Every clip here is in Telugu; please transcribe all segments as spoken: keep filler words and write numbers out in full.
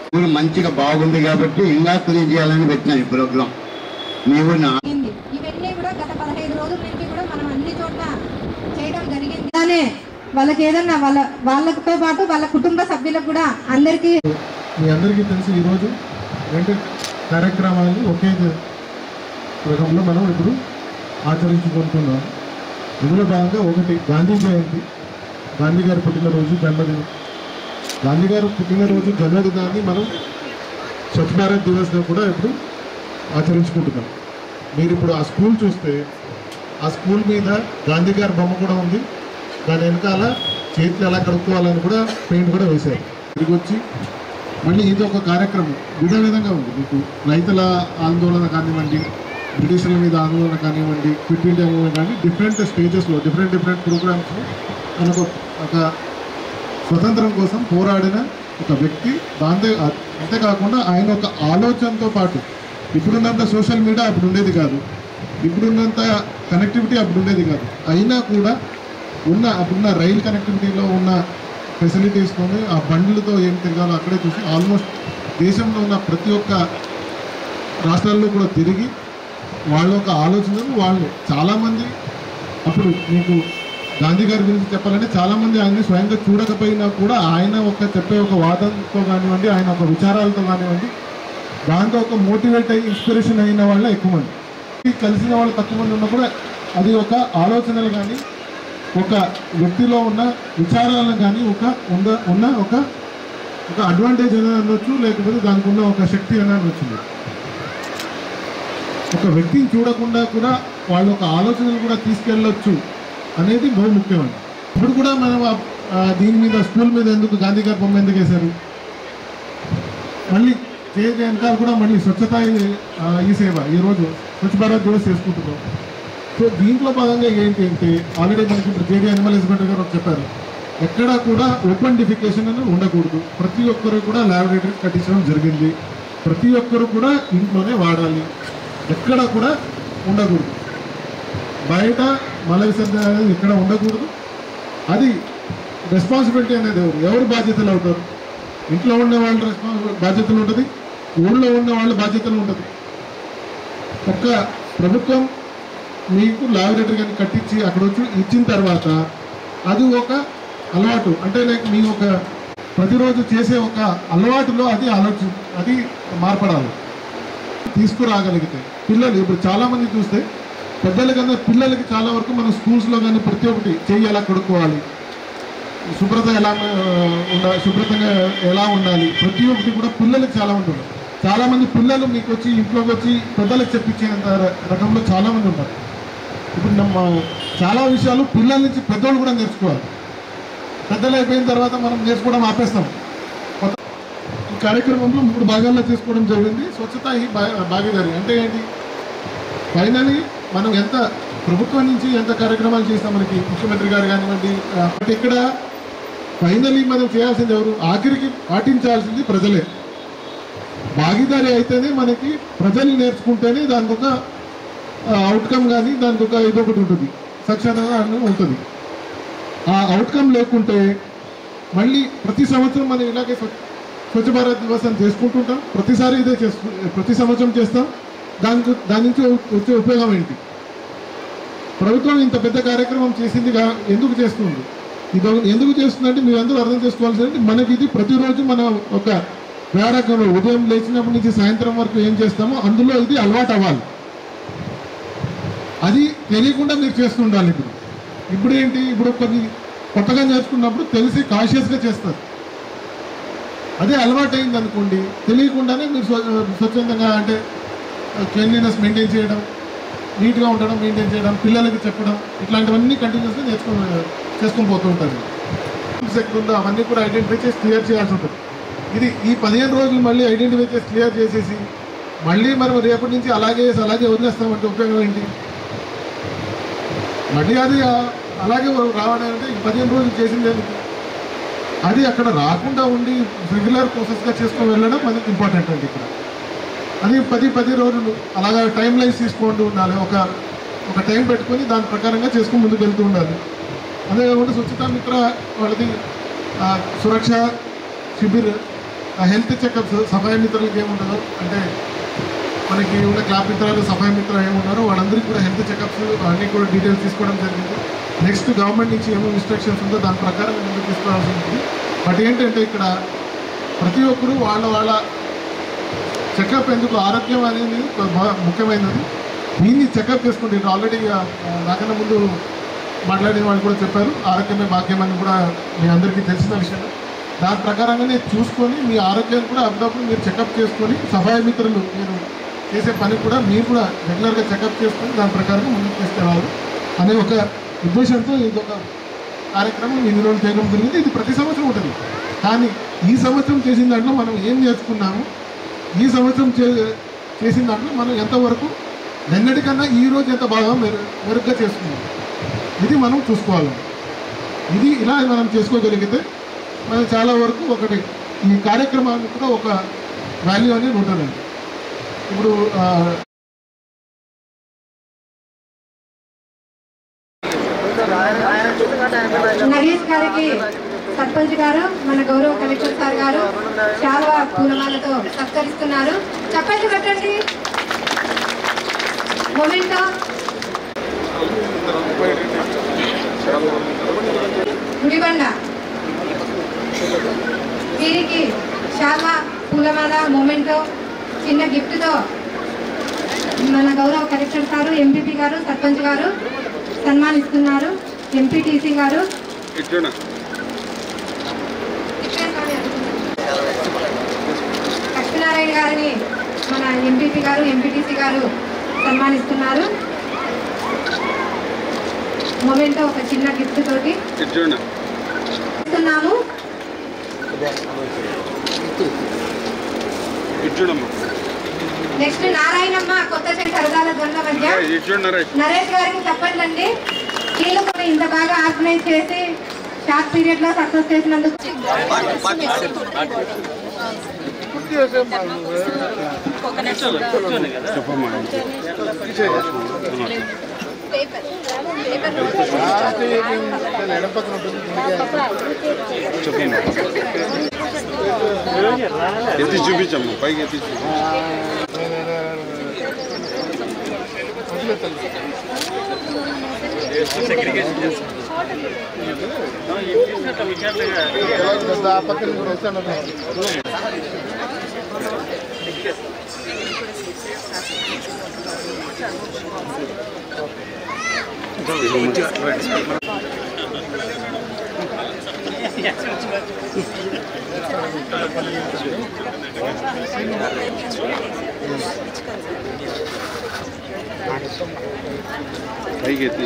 ఊరు మంచిగా బాగుంది కాబట్టి ఇంకా క్లీన్ చేయాలని పెట్టినాను ఈ ప్రోగ్రాం. మీ ఊరిని ఇవన్నీ కూడా గత పదహైదు రోజుల నుంచి కూడా మనం అన్ని చోట్ల చేయడం జరిగింది. అలానే వాళ్ళకి ఏదన్నా వాళ్ళ వాళ్ళతో పాటు వాళ్ళ కుటుంబ సభ్యులకు కూడా అందరికీ మీ అందరికీ తెలిసి ఈరోజు రెండు కార్యక్రమాలు ఒకే రకంలో మనం ఇప్పుడు ఆచరించుకుంటున్నాం. ఇందులో భాగంగా ఒకటి గాంధీ జయంతి, గాంధీ గారి పుట్టినరోజు జన్మదినం. గాంధీ గారు పుట్టినరోజు జన్మదినాన్ని మనం స్వచ్ఛ భారత్ దివస్గా కూడా ఇప్పుడు ఆచరించుకుంటున్నాం. మీరు ఇప్పుడు ఆ స్కూల్ చూస్తే ఆ స్కూల్ మీద గాంధీ గారి బొమ్మ కూడా ఉంది. దాని వెనకాల చేతులు ఎలా కడుక్కోవాలని కూడా పెయింట్ కూడా వేశారు. తిరిగి వచ్చి మళ్ళీ ఇది ఒక కార్యక్రమం విధ విధంగా ఉంది. మీకు రైతుల ఆందోళన కానివ్వండి, బ్రిటిషర్ల మీద ఆందోళన కానివ్వండి, క్విట్ ఇండియా మూవ్మెంట్ కానీ డిఫరెంట్ స్టేజెస్లో డిఫరెంట్ డిఫరెంట్ ప్రోగ్రామ్స్లో మనకు ఒక స్వతంత్రం కోసం పోరాడిన ఒక వ్యక్తి. దాంతో అంతేకాకుండా ఆయన ఒక ఆలోచనతో పాటు ఇప్పుడున్నంత సోషల్ మీడియా అప్పుడు ఉండేది కాదు, ఇప్పుడున్నంత కనెక్టివిటీ అప్పుడు ఉండేది కాదు. అయినా కూడా ఉన్న అప్పుడున్న రైల్ కనెక్టివిటీలో ఉన్న ఫెసిలిటీస్తోనే ఆ బండ్లతో ఏం తిరగాలో అక్కడే చూసి ఆల్మోస్ట్ దేశంలో ఉన్న ప్రతి ఒక్క రాష్ట్రాల్లో కూడా తిరిగి వాళ్ళ యొక్క ఆలోచనలు వాళ్ళు చాలామంది అప్పుడు మీకు గాంధీ గారి గురించి చెప్పాలంటే చాలామంది ఆయన్ని స్వయంగా చూడకపోయినా కూడా ఆయన ఒక చెప్పే ఒక వాదంతో కానివ్వండి, ఆయన ఒక విచారాలతో కానివ్వండి, దాంతో ఒక మోటివేట్ అయ్యి ఇన్స్పిరేషన్ అయిన వాళ్ళ ఎక్కువ మంది. కలిసిన వాళ్ళు తక్కువ మంది ఉన్నా కూడా అది ఒక ఆలోచనలు కానీ ఒక వ్యక్తిలో ఉన్న విచారాలను కానీ ఒక ఉన్న ఉన్న ఒక ఒక అడ్వాంటేజ్ అని అనొచ్చు, లేకపోతే దానికి ఉన్న ఒక శక్తి అని అనొచ్చు. ఒక వ్యక్తిని చూడకుండా కూడా వాళ్ళ ఒక ఆలోచనలు కూడా తీసుకెళ్ళొచ్చు అనేది బహు ముఖ్యమండి. ఇప్పుడు కూడా మనం దీని మీద స్కూల్ మీద ఎందుకు గాంధీ గారి బొమ్మ ఎందుకు వేశారు, మళ్ళీ చేసే వెనకాల కూడా మళ్ళీ స్వచ్ఛత ఈ సేవ ఈరోజు స్వచ్ఛ భారత్ దివస్ చేసుకుంటున్నాం. సో దీంట్లో భాగంగా ఏంటి అంటే ఆల్రెడీ మనకి ఇప్పుడు జేడీ అనిమల్ హస్బెండరీ గారు చెప్పారు, ఎక్కడా కూడా ఓపెన్ డిఫికేషన్ అని ఉండకూడదు. ప్రతి ఒక్కరు కూడా ల్యాబొరేటరీ కట్టించడం జరిగింది. ప్రతి ఒక్కరు కూడా ఇంట్లోనే వాడాలి, ఎక్కడ కూడా ఉండకూడదు. బయట మల విసర్జన అనేది ఎక్కడ ఉండకూడదు. అది రెస్పాన్సిబిలిటీ అనేది ఎవరు ఎవరు బాధ్యతలు అవుతారు? ఇంట్లో ఉండే వాళ్ళ రెస్పాన్సిబిలిటీ బాధ్యతలు ఉంటుంది, ఊళ్ళో ఉన్న వాళ్ళ బాధ్యతలు ఉంటుంది. ఒక్క ప్రభుత్వం మీకు ల్యాబొరేటరీ కానీ కట్టించి అక్కడ వచ్చి ఇచ్చిన తర్వాత అది ఒక అలవాటు, అంటే లైక్ మీ ఒక ప్రతిరోజు చేసే ఒక అలవాటులో అది ఆలోచన అది మార్పడాలి. తీసుకురాగలిగితే పిల్లలు ఇప్పుడు చాలామంది చూస్తే పెద్దల కన్నా పిల్లలకి చాలా వరకు మన స్కూల్స్లో కానీ ప్రతి ఒక్కటి చెయ్యి ఎలా కడుక్కోవాలి, శుభ్రత ఎలా ఉండాలి, శుభ్రతంగా ఎలా ఉండాలి, ప్రతి ఒక్కటి కూడా పిల్లలకి చాలా ఉంటుంది. చాలామంది పిల్లలు మీకు వచ్చి ఇంట్లోకి వచ్చి పెద్దలకు చెప్పించేంత రకంలో చాలామంది ఉంటారు. ఇప్పుడు ನಮ್ಮ చాలా విషయాలు పిల్లల నుంచి పెద్దోళ్ళు కూడా నేర్చుకోవాలి. పెద్దలు అయిపోయిన తర్వాత మనం నేర్చుకోవడం ఆపేస్తాం. ఈ కార్యక్రమంలో మూడు భాగాల్లో తీసుకోవడం జరిగింది. స్వచ్ఛత ఈ భాగీదారి అంటే ఏంటి, ఫైనలీ మనం ఎంత ప్రభుత్వం నుంచి ఎంత కార్యక్రమాలు చేస్తాం, మనకి ముఖ్యమంత్రి గారు కానివ్వండి, ఇక్కడ ఫైనలీ మనం చేయాల్సింది ఎవరు, ఆఖరికి పాటించాల్సింది ప్రజలే. భాగీదారి అయితేనే మనకి ప్రజలు నేర్చుకుంటేనే దానికి ఒక అవుట్కమ్ కానీ దానికి ఒక ఇదొకటి ఉంటుంది, సక్సెస్ ఉంటుంది. ఆ అవుట్కమ్ లేకుంటే మళ్ళీ ప్రతి సంవత్సరం మనం ఇలాగే స్వచ్ఛ భారత్ దివస్ అని చేసుకుంటుంటాం, ప్రతిసారి ఇదే చేస్తూ ప్రతి సంవత్సరం చేస్తాం. దానికి దాని నుంచి వచ్చే ఉపయోగం ఏంటి? ప్రభుత్వం ఇంత పెద్ద కార్యక్రమం చేసిందిగా ఎందుకు చేస్తుంది, ఇది ఎందుకు చేస్తుందంటే మీరు అందరూ అర్థం చేసుకోవాల్సింది, మనకి ఇది ప్రతిరోజు మన ఒక వ్యారకంలో ఉదయం లేచినప్పటి నుంచి సాయంత్రం వరకు ఏం చేస్తామో అందులో ఇది అలవాటు అవ్వాలి. అది తెలియకుండా మీరు చేస్తుండాలి. ఇప్పుడు ఇప్పుడు ఏంటి, ఇప్పుడు కొన్ని కొత్తగా నేర్చుకున్నప్పుడు తెలిసి కాన్షియస్గా చేస్తారు. అదే అలవాటు అయింది అనుకోండి, తెలియకుండానే మీరు స్వచ్ఛందంగా అంటే క్లీన్లీనెస్ మెయింటైన్ చేయడం, నీట్గా ఉండడం మెయింటైన్ చేయడం, పిల్లలకి చెప్పడం, ఇట్లాంటివన్నీ కంటిన్యూస్గా నేర్చుకో చేసుకొని పోతూ ఉంటారు. ఎక్కడుందో అవన్నీ కూడా ఐడెంటిఫై చేసి క్లియర్ చేయాల్సి ఉంటుంది. ఇది ఈ పదిహేను రోజులు మళ్ళీ ఐడెంటిఫై చేసి క్లియర్ చేసేసి మళ్ళీ మనం రేపటి నుంచి అలాగే అలాగే వదిలేస్తామంటే ఉపయోగం ఏంటి? మళ్ళీ అది అలాగే రావడం అంటే ఈ పదిహేను రోజులు చేసింది అది అక్కడ రాకుండా ఉండి రెగ్యులర్ ప్రాసెస్గా చేసుకొని వెళ్ళడం మనకి ఇంపార్టెంట్ అండి. ఇక్కడ అది పది పది రోజులు అలాగా టైం లైన్స్ తీసుకుంటూ ఉండాలి. ఒక ఒక టైం పెట్టుకొని దాని ప్రకారంగా చేసుకుని ముందుకు వెళ్తూ ఉండాలి. అదే కాకుండా స్వచ్ఛతా మిత్ర వాళ్ళది సురక్ష శిబిర్ హెల్త్ చెకప్స్ సఫాయి మిత్రులకి ఏముంటుందో అంటే మనకి ఉన్న క్లాప్ మిత్రాలు సఫాయి మిత్రాలు ఏమున్నారో వాళ్ళందరికీ కూడా హెల్త్ చెకప్స్ అన్నీ కూడా డీటెయిల్స్ తీసుకోవడం జరిగింది. నెక్స్ట్ గవర్నమెంట్ నుంచి ఏమో ఇన్స్ట్రక్షన్స్ ఉందో దాని ప్రకారం ముందుకు తీసుకోవాల్సి ఉంటుంది. బట్ ఏంటంటే ఇక్కడ ప్రతి ఒక్కరూ వాళ్ళ వాళ్ళ చెకప్ ఎందుకు ఆరోగ్యం అనేది ముఖ్యమైనది. దీన్ని చెకప్ చేసుకోండి. ఆల్రెడీ నాకన్నా ముందు మాట్లాడిన వాళ్ళు కూడా చెప్పారు ఆరోగ్యమే భాగ్యం అని కూడా మీ అందరికీ తెలిసిన విషయం. దాని ప్రకారంగానే చూసుకొని మీ ఆరోగ్యాన్ని కూడా అప్పుడప్పుడు మీరు చెకప్ చేసుకొని సఫాయి మిత్రులు మీరు చేసే పని కూడా మీరు కూడా రెగ్యులర్గా చెకప్ చేసుకొని దాని ప్రకారంగా ముందుకు తీసుకెళ్ళాలి అనే ఒక ఉద్దేశంతో ఇది ఒక కార్యక్రమం ఇన్ని రోజులు చేయడం జరిగింది. ఇది ప్రతి సంవత్సరం ఉంటుంది. కానీ ఈ సంవత్సరం చేసిన దాంట్లో మనం ఏం నేర్చుకున్నాము, ఈ సంవత్సరం చే చేసిన దాంట్లో మనం ఎంతవరకు నిన్నటికన్నా ఈ రోజు ఎంత బాగా మెరు మెరుగ్గా చేసుకున్నాం, ఇది మనం చూసుకోవాలి. ఇది ఇలా మనం చేసుకోగలిగితే మనం చాలా వరకు ఒకటి ఈ కార్యక్రమానికి కూడా ఒక వాల్యూ అనేది ఉంటుందండి. ఇప్పుడు నగేష్ గారికి సర్పంచ్ గారు మన గౌరవ కలెక్టర్ సార్ గారు చాలా పూలమాలతో సత్కరిస్తున్నారు. చెప్పండి పెట్టండి. మొమెంటో గుడిబండ వీరికి చాలా పూలమాల మొమెంటో చిన్న గిఫ్ట్తో మన గౌరవ కలెక్టర్ సారు ఎంపీపీ గారు సర్పంచ్ గారు సన్మానిస్తున్నారు. ఎంపీటీసీ గారు లక్ష్మీనారాయణ గారిని మన ఎంపీపీ గారు ఎంపీటీసీ గారు సన్మానిస్తున్నారు. మొమెంటో ఒక చిన్న గిఫ్ట్ తోటి ఇస్తున్నాము. నెక్స్ట్ నారాయణమ్మ కొత్త సరదాల దొండ మధ్య నరేష్ గారికి చెప్పండి. వీళ్ళు కూడా ఇంత బాగా ఆర్గనైజ్ చేసి షార్ట్ పీరియడ్ లో సక్సెస్ చేసినందుకు ఎత్తి చూపించమ్మా పైకి ఎత్తి పైకి ఎత్తి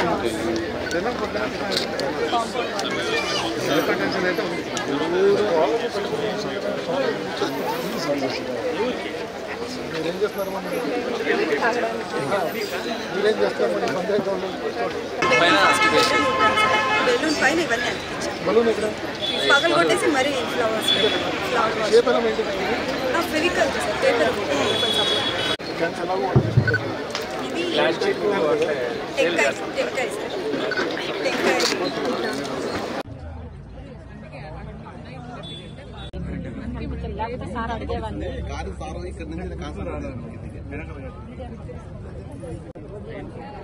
బెలూన్ పైన ఇవన్నీ పగలు కొట్టేసి మరీ ఫ్లవర్స్ ఫెవికల్ పేపర్ ఇది టెంకాయ టెంకాయ టెంకాయ లేకపోతే సార్ అడిగేవాడిని. కాదు సార్ ఇక్కడ నుంచి